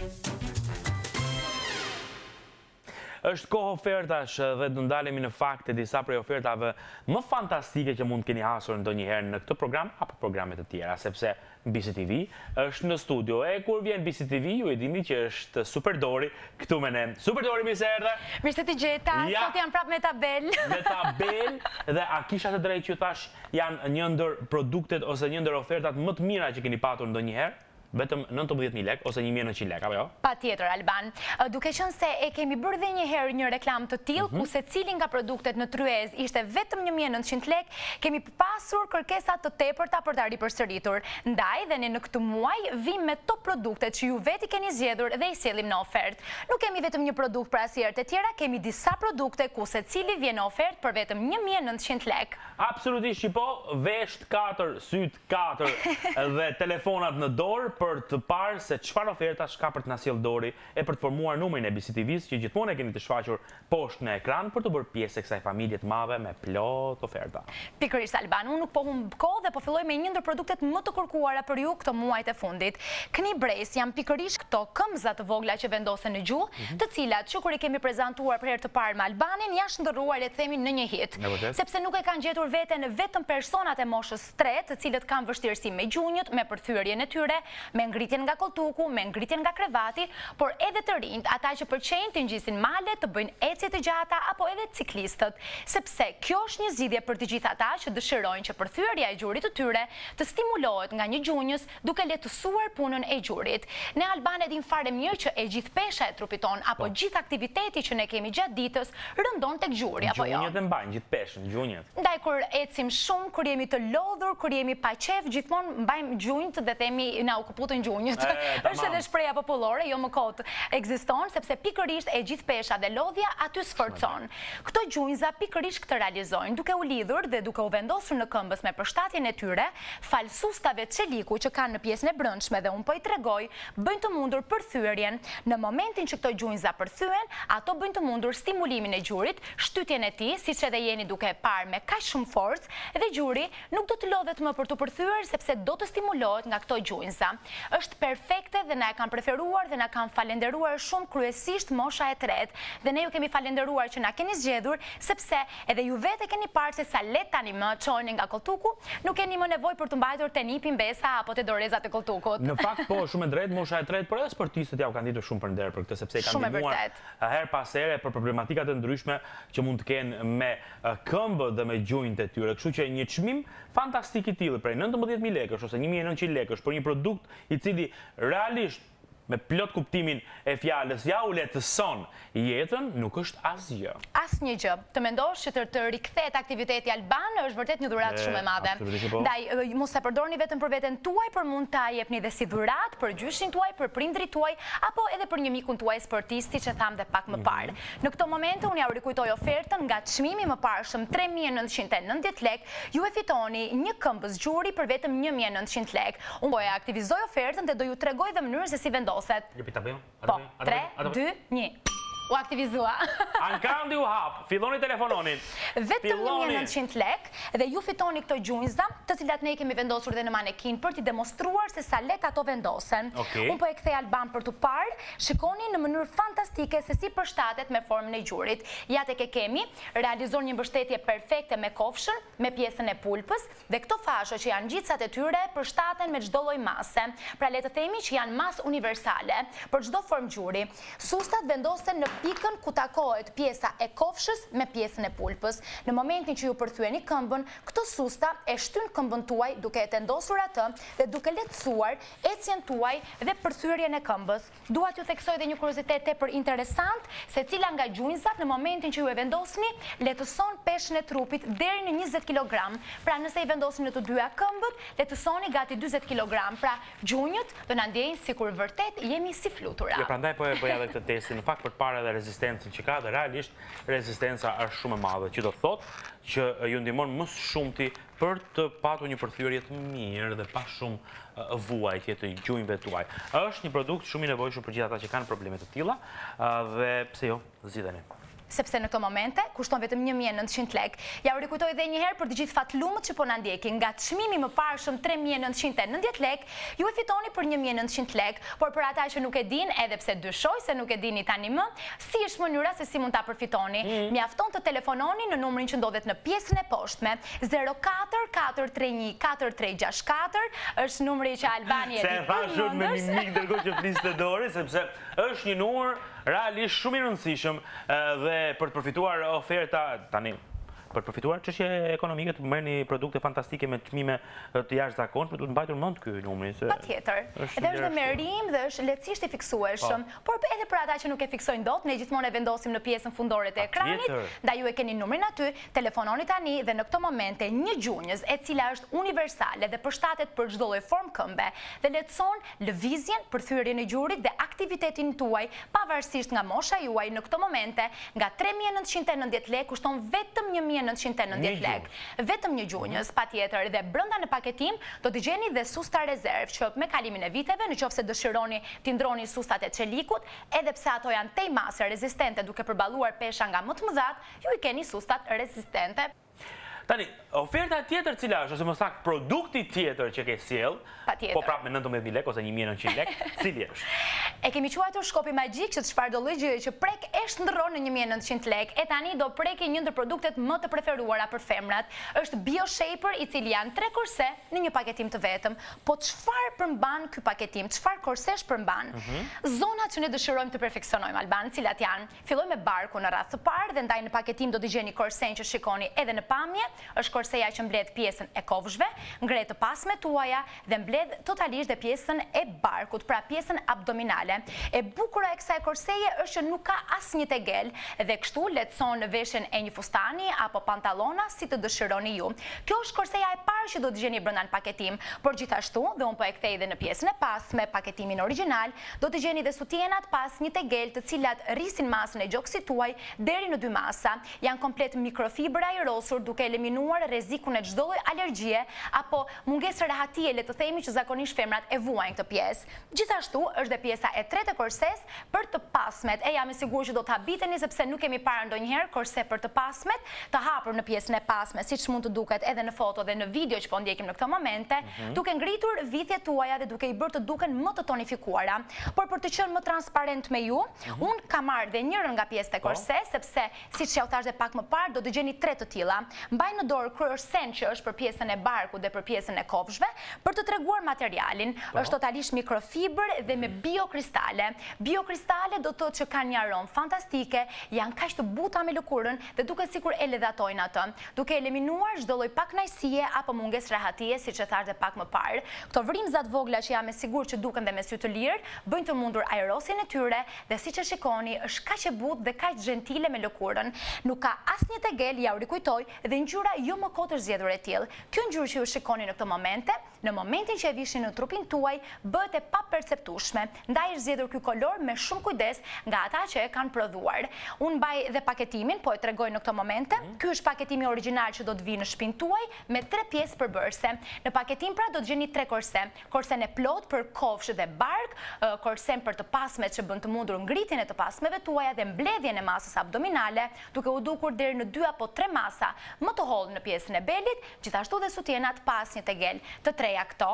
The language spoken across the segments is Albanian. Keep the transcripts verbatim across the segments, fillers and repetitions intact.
Është kohë ofertash dhe do ndalemi në fakte disa prej ofertave më fantastike që mund të keni hasur ndonjëherë në këtë program apo programe të tjera, sepse B C T V është në studio. E kur vjen B C T V, ju e dini që është Super Dori këtu me ne. Super Dori, mirë se erdhe. Mirë se të gjeta, Ja. sot jam prapë me tabel. Me tabel dhe a kisha të drejtë që thash janë një ndër produktet ose një ndër ofertat më të mira që keni patur ndonjëherë? Vetëm nëntëmbëdhjetë mijë lekë ose një mijë e nëntëqind lekë, apo jo? Pa tjetër, Alban. Duke qenë se e kemi bërë dhe një herë një reklam të tillë, ku se cilin nga produktet në tryez ishte vetëm një mijë e nëntëqind lekë, kemi pasur kërkesa të tepërta për ta ripërsëritur. Ndaj dhe ne në këtë muaj vim me top produktet që ju veti keni zgjedhur dhe i sjellim në ofertë. Nuk kemi vetëm një produkt për asnjëherë të tjera, kemi disa produkte ku secili vjen në ofertë për vetëm një mijë e nëntëqind lekë. Absolutisht që po, vesht katër, syt katër dhe telefonat në dorë për të parë se çfarë oferta ka për të na sjellë Dori e për të formuar numrin e B C T V-s që gjithmonë e keni të shfaqur poshtë në ekran për të bërë pjesë e kësaj familje të madhe me plot oferta. Pikërisht, Alban, unë nuk po humb kohë dhe po filloj me një ndër produktet më të kërkuara për ju këto muajt e fundit. Kni Brace janë pikërisht këto këmbëza të vogla që vendosen në gjuhë, të cilat që kur i kemi prezantuar për herë të parë me Albanin, janë shndërruar le të themi në një hit. Sepse nuk e kanë gjetur veten vetëm personat e moshës tre, të cilët kanë vështirësi me gjunjët, me përthyrjen e tyre, me ngritjen nga koltuku, me ngritjen nga krevati, por edhe të rinjt, ata që përqejnë të ngjisin male, të bëjnë ecje të gjata apo edhe ciklistët, sepse kjo është një zgjidhje për të gjithë ata që dëshirojnë që përthyrja e gjurit të tyre të stimulohet nga një gjunjës duke lehtësuar punën e gjurit. Ne Alban e dim fare mirë që e gjithë pesha e trupit ton apo gjithë aktiviteti që ne kemi gjatë ditës rëndon tek gjuri apo jo. Gjunjët e mbajnë gjithë peshën, gjunjët. Ndaj kur ecim shumë, kur jemi të lodhur, kur jemi pa qef, gjithmonë mbajmë gjunjët dhe themi na u kaputën gjunjët. Është edhe shpreha popullore, jo më kot ekziston, sepse pikërisht e gjithë pesha dhe lodhja aty sforcon. Këto gjunjëza pikërisht këtë realizojnë, duke u lidhur dhe duke u vendosur në këmbës me përshtatjen e tyre, fal sustave të çeliku që kanë në pjesën e brendshme dhe un po i tregoj, bëjnë të mundur përthyrjen. Në momentin që këto gjunjëza përthyen, ato bëjnë të mundur stimulimin e gjurit, shtytjen e tij, siç edhe jeni duke e parë me kaq shumë forcë dhe gjuri nuk do të lodhet më për të përthyer sepse do të stimulohet nga këto gjunjëza. Është perfekte dhe na e kanë preferuar dhe na kanë falenderuar shumë kryesisht mosha e tretë. Dhe ne ju kemi falenderuar që na keni zgjedhur sepse edhe ju vetë keni parë se sa lehtë tani më çojeni nga koltuku, nuk keni më nevojë për të mbajtur te nipi mbesa apo te dorezat e koltukut. Në fakt po, shumë e drejtë mosha e tretë, por edhe sportistët ja u kanë ditur shumë për nder për këtë sepse i kanë ndihmuar her pas here për problematikat e ndryshme që mund të kenë me këmbët dhe me gjunjtë e tyre. Kështu që një çmim fantastik i tillë prej nëntëmbëdhjetë mijë lekësh ose një mijë e nëntëqind lekësh për një produkt i cili realisht me plot kuptimin e fjalës ja u lehtëson jetën, nuk është asgjë. Asnjë gjë. Të mendosh që të, të rikthehet aktiviteti Alban është vërtet një dhuratë shumë e madhe. Ndaj mos e përdorni vetëm për veten tuaj, por mund ta jepni dhe si dhuratë për gjyshin tuaj, për prindrit tuaj, apo edhe për një mikun tuaj sportisti që tham dhe pak më parë. Në këtë moment unë ja u rikujtoj ofertën nga çmimi më parëshëm tre mijë e nëntëqind e nëntëdhjetë lekë, ju e fitoni një këmbës gjuri për vetëm një mijë e nëntëqind lekë. Unë po e aktivizoj ofertën dhe do ju tregoj dhe mënyrën se si vendos. Po, tre, dy, një. U aktivizua. Ankandi u hap, filloni telefononin. Vetëm një mijë e nëntëqind lekë dhe ju fitoni këto gjunjëza, të cilat ne i kemi vendosur dhe në manekin për t'i demonstruar se sa lehtë ato vendosen. Unë po e kthej Alban për t'u parë, shikoni në mënyrë fantastike se si përshtatet me formën e gjurit. Ja tek e kemi, realizon një mbështetje perfekte me kofshën, me pjesën e pulpës dhe këto fasho që janë gjitësat e tyre përshtaten me çdo lloj mase. Pra le të themi që janë masë universale për çdo formë gjuri. Sustat vendosen në pikën ku takohet pjesa e kofshës me pjesën e pulpës. Në momentin që ju përthyeni këmbën, këto susta e shtyn këmbën tuaj duke e tendosur atë dhe duke lehtësuar ecjen tuaj dhe përthyrjen e këmbës. Dua t'ju theksoj edhe një kuriozitet tepër interesant, se cila nga gjunjëzat në momentin që ju e vendosni, lehtëson peshën e trupit deri në njëzet kilogram. Pra nëse i vendosni në të dyja këmbët, lehtësoni gati dyzet kilogram. Pra gjunjët do na ndjejnë sikur vërtet jemi si flutura. Jo, prandaj po e bëja edhe këtë testin. Në fakt për para dhe rezistencën që ka dhe realisht rezistenca është shumë e madhe, që do të thotë që ju ndihmon më shumti për të patur një përthyrje të mirë dhe pa shumë vuajtje të gjunjëve tuaj. Është një produkt shumë i nevojshëm për gjithë ata që kanë probleme të tilla dhe pse jo, zgjidheni. sepse në këto momente kushton vetëm një mijë e nëntëqind lekë. Ja u rikujtoj edhe një herë për të gjithë fatlumët që po na ndjekin, nga çmimi më parshëm tre mijë e nëntëqind e nëntëdhjetë lekë, ju e fitoni për një mijë e nëntëqind lekë, por për ata që nuk e din, edhe pse dyshoj se nuk e dini tani më, si është mënyra se si mund ta përfitoni. Mjafton të telefononi në numrin që ndodhet në pjesën e poshtme, zero katër katër tre një katër tre gjashtë katër, është numri që Albani e di. Se thashun me një mik dërgoj që fliste Dori, sepse është një numër realisht shumë i rëndësishëm dhe për të përfituar oferta tani, për të përfituar çështje ekonomike, të merrni produkte fantastike me çmime të jashtëzakonshme, duhet mbajtur mend ky numri se patjetër. Edhe është me merim dhe është lehtësisht i fiksueshëm, por edhe për ata që nuk e fiksojnë dot, ne gjithmonë e vendosim në pjesën fundore të ekranit, ndaj ju e keni numrin aty, telefononi tani dhe në këto momente një gjunjës e cila është universale dhe përshtatet për çdo lloj formë këmbe dhe lehtëson lëvizjen, përthyrjen e gjurit dhe aktivitetin tuaj pavarësisht nga mosha juaj në këto momente, nga tre mijë e nëntëqind e nëntëdhjetë lekë kushton vetëm një mijë e nëntëqind e nëntëdhjetë lekë. Vetëm një gjunjës, patjetër, dhe brenda në paketim do t'i gjeni dhe susta rezervë që me kalimin e viteve, nëse dëshironi t'i ndroni sustat e çelikut, edhe pse ato janë tej mase rezistente duke përballuar pesha nga më të mëdhat, ju i keni sustat rezistente. Tani, oferta tjetër cila është, ose më saktë produkti tjetër që ke sjell, po prapë me nëntëmbëdhjetë mijë lekë ose një mijë e nëntëqind lekë, cili është? E kemi quajtur shkopi magjik që çfarë do lloj gjëje që prek e shndërron në një mijë e nëntëqind lekë, e tani do preki një ndër produktet më të preferuara për femrat. Është BioShaper, i cili janë tre korse në një paketim të vetëm. Po çfarë përmban ky paketim? Çfarë korsesh përmban? Zonat që ne dëshirojmë të perfeksionojmë Alban, cilat janë, filloj me barku në radhë të parë dhe ndaj në paketim do t'i gjeni korsen që shikoni edhe në pamje. Është korseja që mbledh pjesën e kofshve, ngre të pasme tuaja dhe mbledh totalisht dhe pjesën e barkut, pra pjesën abdominale. E bukura e kësaj korseje është që nuk ka asnjë tegel dhe kështu lehtëson veshjen e një fustani apo pantallona si të dëshironi ju. Kjo është korseja e parë që do të gjeni brenda në paketim, por gjithashtu, dhe unë po e kthej edhe në pjesën e pasme, paketimin origjinal, do të gjeni dhe sutienat pas një tegel të cilat rrisin masën e gjoksit tuaj deri në dy masa. Janë komplet mikrofibra ajrosur duke eliminuar rrezikun e çdo lloj alergjie apo mungesë rehatie, le të themi, që zakonisht femrat e vuajnë këtë pjesë. Gjithashtu është dhe pjesa e tretë e korses për të pasmet. E jam e sigurt që do të habiteni sepse nuk kemi parë ndonjëherë korse për të pasmet të hapur në pjesën e pasme, siç mund të duket edhe në foto dhe në video që po ndjekim në këto momente, duke ngritur vithjet tuaja dhe duke i bërë të duken më të tonifikuara. Por për të qenë më transparent me ju, unë kam marrë dhe njërin nga pjesët e korses, sepse siç ja u thash dhe pak më parë, do të gjeni tre të tilla. Mbaj në dorë korsen që është për pjesën e barkut dhe për pjesën e kofshve, për të treguar materialin. Është totalisht mikrofibër dhe me biokristale. Biokristale do të thotë që kanë një aromë fantastike, janë kaq të buta me lëkurën dhe duket sikur e ledhatojnë atë, duke eliminuar çdo lloj pakënaqësie apo mungesë rehatie, siç e thash dhe pak më parë. Këto vrimza të vogla që jam e sigurt që duken dhe me sy të lirë, bëjnë të mundur aerosjen e tyre dhe siç e shikoni, është kaq e butë dhe kaq gentile me lëkurën. Nuk ka asnjë tegel, ja u rikujtoj, dhe ngjyra jo më kot është zgjedhur e tillë. Kjo ngjyrë që ju shikoni në këtë momente, në momentin që e vishin në trupin tuaj, bëhet e paperceptueshme. Ndaj është zgjedhur ky kolor me shumë kujdes nga ata që e kanë prodhuar. Unë mbaj dhe paketimin, po e tregoj në këtë momente. Ky është paketimi origjinal që do të vijë në shtëpinë tuaj me tre pjesë përbërëse. Në paketim pra do të gjeni tre korse. Korsen e plot për kofsh dhe bark, korsen për të pasmet që bën të mundur ngritjen e të pasmeve tuaja dhe mbledhjen e masës abdominale, duke u dukur deri në dy apo tre masa më të hollë në pjesën e belit, gjithashtu dhe sutienat pas një tegel. Të treja këto,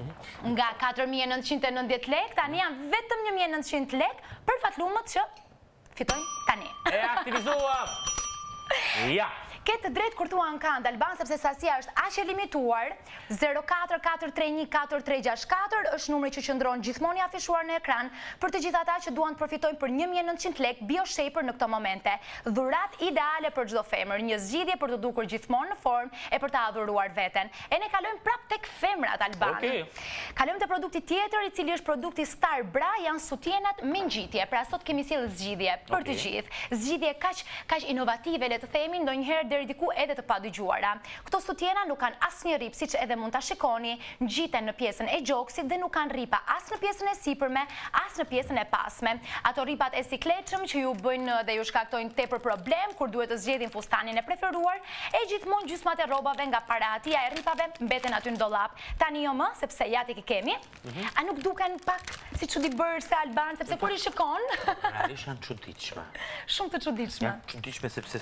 nga katër mijë e nëntëqind e nëntëdhjetë lekë, tani janë vetëm një mijë e nëntëqind lekë për fatlumët që fitojnë tani. E aktivizuam! Ja! Këtë drejt kur thua në kand Alban, sepse sasia është aq e limituar. zero katër katër tre një katër tre gjashtë katër është numri që qëndron gjithmonë i afishuar në ekran për të gjithë ata që duan të përfitojnë për një mijë e nëntëqind lekë BioShaper në këto momente. Dhurat ideale për çdo femër, një zgjidhje për të dukur gjithmonë në formë e për të adhuruar veten. E ne kalojmë prap tek femrat Alban. Okay. Kalojmë te produkti tjetër, i cili është produkti Star Bra, janë sutienat me ngjitje. Pra sot kemi sjellë zgjidhje për okay. të gjithë. Zgjidhje kaq kaq inovative, le të themi, ndonjëherë deri diku edhe të padëgjuara. Këto sutjena nuk kanë asnjë rip, siç edhe mund ta shikoni, ngjiten në pjesën e gjoksit dhe nuk kanë ripa as në pjesën e sipërme, as në pjesën e pasme. Ato ripat e sikletshëm që ju bëjnë dhe ju shkaktojnë tepër problem kur duhet të zgjedhin fustanin e preferuar, e gjithmonë gjysmat e rrobave nga paratia e ripave mbeten aty në dollap. Tani jo më, sepse jatik i kemi. A nuk duken pak si çuditbërse Alban, sepse kur i shikon, realisht janë çuditshme. Shumë të çuditshme. Janë çuditshme sepse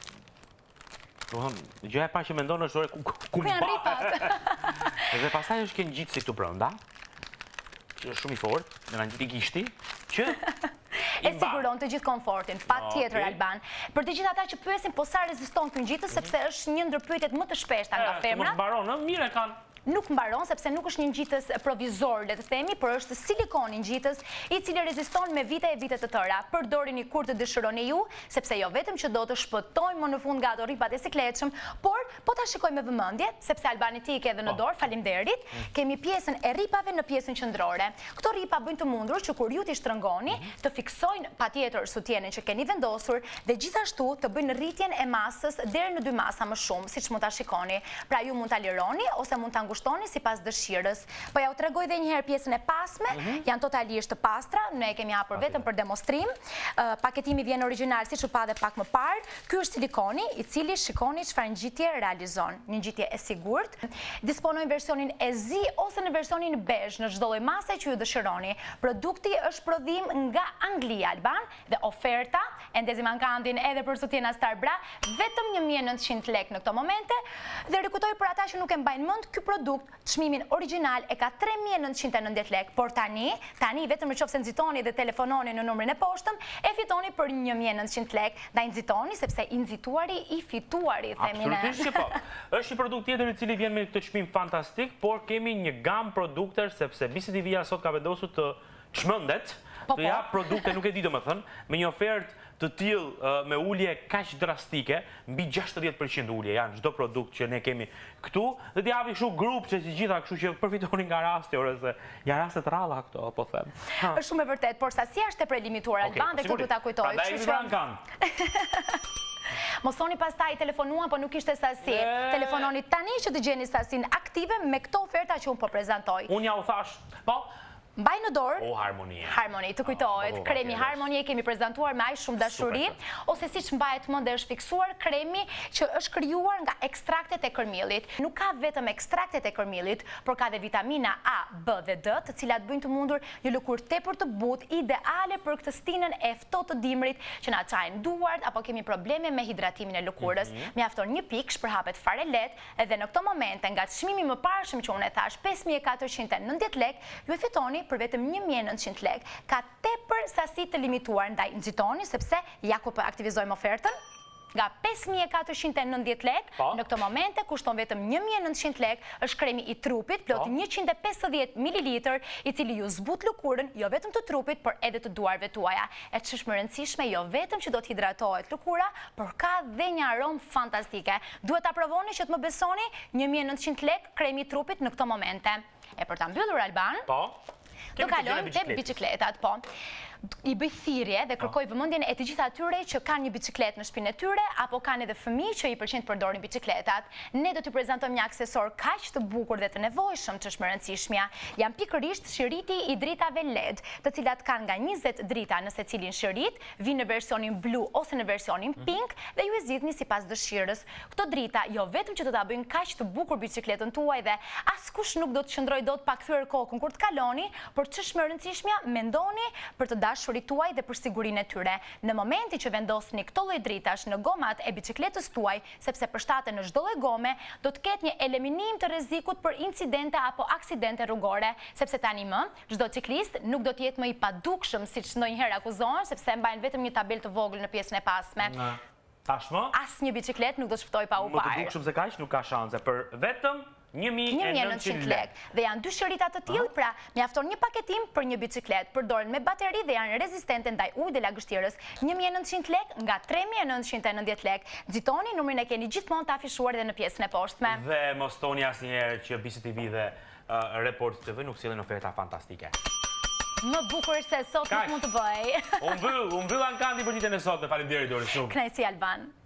gjëja e parë që mendon është ore ku janë ripat. Dhe pastaj është kjo ngjitsi këtu brenda, që është shumë i fortë, me një gishti, që e siguron të gjithë komfortin, pa tjetër Alban. Për të gjithë ata që pyesin po sa reziston ky ngjitës, sepse është një ndër pyetjet më të shpeshta nga femrat. Mos mbaron, mirë e kanë. Nuk mbaron, sepse nuk është një ngjitës provizor, le të themi, por është silikon i ngjitës, i cili reziston me vite e vite të tëra. Përdorini kur të dëshironi ju, sepse jo vetëm që do të shpëtojmë më në fund nga ato ripat e sikletshëm, por po ta shikojmë me vëmendje, sepse Albani ti i ke edhe në dorë, faleminderit, kemi pjesën e ripave në pjesën qendrore. Këto ripa bëjnë të mundur që kur ju t'i shtrëngoni, të fiksojnë patjetër sutjenën që keni vendosur dhe gjithashtu të bëjnë rritjen e masës deri në dy masa më shumë, siç mund ta shikoni. Pra ju mund ta lironi ose mund ta shtoni si pas dëshirës. Po ja u tregoj dhe njëherë pjesën e pasme, janë totalisht të pastra, ne e kemi hapur vetëm për demonstrim. Paketimi vjen origjinal, siç u pa dhe pak më parë. Ky është silikoni, i cili shikoni çfarë ngjitje realizon. Një ngjitje e sigurt. Disponojmë versionin e zi ose në versionin bezh, në çdo lloj mase që ju dëshironi. Produkti është prodhim nga Anglia, Alban, dhe oferta endezi mankandin edhe për sutjena Starbra, vetëm një mijë e nëntëqind lekë në këto momente. Dhe rikujtoj për ata që nuk e mbajnë mend, ky produkt çmimin origjinal e ka tre mijë e nëntëqind e nëntëdhjetë lekë, por tani, tani vetëm nëse nxitoni dhe telefononi në numrin e poshtëm, e fitoni për një mijë e nëntëqind lekë. Ndaj nxitoni sepse i nxituari i fituari, themi ne. Absolutisht që po. Është një produkt tjetër i cili vjen me këtë çmim fantastik, por kemi një gamë produktesh sepse B C T V-ja sot ka vendosur të çmendet, të jap produkte, nuk e di domethënë, me një ofertë të tillë me ulje kaq drastike, mbi gjashtëdhjetë përqind ulje janë çdo produkt që ne kemi këtu, dhe t'i japi kështu grup që të gjitha, kështu që përfitoni nga rasti, ore se janë raste të ralla këto, po them. Është shumë e vërtet, por sasia është e prelimituar Alban dhe këtu do ta kujtoj. Prandaj vibran kanë. Mos thoni pastaj telefonuan, po nuk ishte sasi. Telefononi tani që të gjeni sasinë aktive me këto oferta që unë po prezantoj. Unë ja u thash, po, mbaj në dorë. O, Harmony. Harmony, të kujtohet. Kremi Harmony e kemi prezantuar me aq shumë dashuri, ose siç mbahet mend është fiksuar kremi që është krijuar nga ekstraktet e kërmillit. Nuk ka vetëm ekstraktet e kërmillit, por ka dhe vitamina A, B dhe D, të cilat bëjnë të mundur një lëkurë tepër të butë, ideale për këtë stinën e ftohtë të dimrit që na çajin duart apo kemi probleme me hidratimin e lëkurës. Mjafton një pikë, shpërhapet fare lehtë, edhe në këto momente nga çmimi më parshëm që unë e thash pesë mijë e katërqind e nëntëdhjetë lekë, ju e fitoni për vetëm një mijë e nëntëqind lekë. Ka tepër sasi të limituar, ndaj nxitoni sepse ja ku po aktivizojmë ofertën. Nga pesë mijë e katërqind e nëntëdhjetë lekë, në këto momente kushton vetëm një mijë e nëntëqind lekë, është kremi i trupit, plot njëqind e pesëdhjetë mililitër, i cili ju zbut lëkurën, jo vetëm të trupit, por edhe të duarve tuaja. E ç'është më rëndësishme, jo vetëm që do të hidratohet lëkura, por ka dhe një aromë fantastike. Duhet ta provoni që të më besoni, një mijë e nëntëqind lekë kremi i trupit në këto momente. E për ta mbyllur Alban, do kalojmë te bicikletat, po. I bëj thirrje dhe kërkoj vëmendjen e të gjithë atyre që kanë një bicikletë në shtëpinë e tyre apo kanë edhe fëmijë që i pëlqen të përdorin bicikletat. Ne do t'ju prezantojmë një aksesor kaq të bukur dhe të nevojshëm që është më rëndësishmja. Janë pikërisht shiriti i dritave L E D, të cilat kanë nga njëzet drita në secilin shirit, vinë në versionin blu ose në versionin pink dhe ju e zgjidhni sipas dëshirës. Këto drita jo vetëm që do ta bëjnë kaq të bukur bicikletën tuaj dhe askush nuk do të qëndrojë dot pa kthyer kokën kur të kaloni, por ç'është më rëndësishmja, mendoni për të dashurit tuaj dhe për sigurinë e tyre. Në momenti që vendosni këto lloj dritash në gomat e bicikletës tuaj, sepse përshtaten në çdo lloj gome, do të ketë një eliminim të rrezikut për incidente apo aksidente rrugore, sepse tani më çdo ciklist nuk do të jetë më i padukshëm siç ndonjëherë akuzohen, sepse mbajnë vetëm një tabelë të vogël në pjesën e pasme. Tashmë, asnjë bicikletë nuk do të shpëtojë pa u parë. Më të dukshëm se kaq nuk ka shanse për vetëm një mijë e nëntëqind lekë. Dhe janë dy shërita të tillë, pra mjafton një paketim për një bicikletë, përdoren me bateri dhe janë rezistente ndaj ujit dhe lagështirës. një mijë e nëntëqind lekë nga tre mijë e nëntëqind e nëntëdhjetë lekë. Nxitoni, numrin e keni gjithmonë të afishuar edhe në pjesën e poshtme. Dhe mos thoni asnjëherë që B C T V dhe Report T V nuk sillin oferta fantastike. Më bukur se sot nuk mund të bëj. Unë mbyll, unë mbyll Ankandi për ditën e sotme. Faleminderit Dori shumë. Kënaqësi Alban.